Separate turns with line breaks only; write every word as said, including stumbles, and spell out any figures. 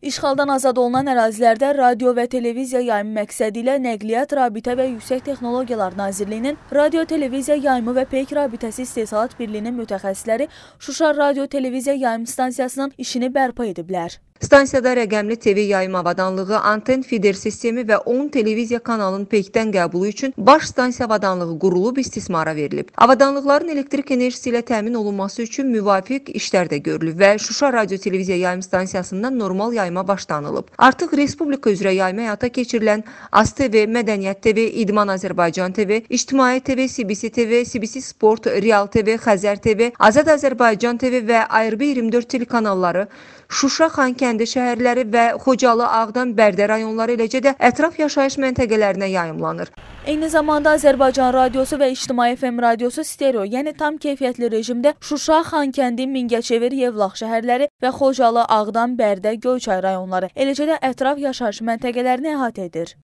İşğaldan azad olunan ərazilərdə radio və televiziya yayımı məqsədi ilə Nəqliyyat, Rabitə və Yüksək Texnologiyalar Nazirliyinin Radio, Televiziya Yayımı və Peyk Rabitəsi İstehsalat Birliyinin mütəxəssisləri Şuşa Radio, Televiziya Yayım stansiyasının işini bərpa ediblər.
Stansiyada rəqəmli T V yayım avadanlığı, anten feeder sistemi və on televiziya kanalının Peykdən qəbulu üçün baş stansiya avadanlığı qurulub istismara verilib. Avadanlıqların elektrik enerjisi ilə təmin olunması üçün müvafiq işlər də görülüb və Şuşa Radio Televiziya Yayım stansiyasından normal yayıma başlanılıb. Artıq Respublika üzrə yayıma həyata keçirilən A Z T V, Mədəniyyət T V, İdman Azərbaycan T V, İctimai T V, C B C T V, C B C Sport, Real T V, Xəzər T V, Azad Azərbaycan T V və A R B iyirmi dörd telekanalları Şuşa, Xankəndi şəhərləri və Xocalı, Ağdam, Bərdə rayonları, eləcə də ətraf yaşayış məntəqələrinə yayımlanır.
Eyni zamanda Azərbaycan radiosu və İctimai F M radiosu stereo, yəni tam keyfiyyətli rejimdə Şuşa, Xankəndi, Mingəçevir, Yevlax şəhərləri və Xocalı, Ağdam, Bərdə, Göyçay rayonları, eləcə də ətraf yaşayış məntəqələrini əhatə edir.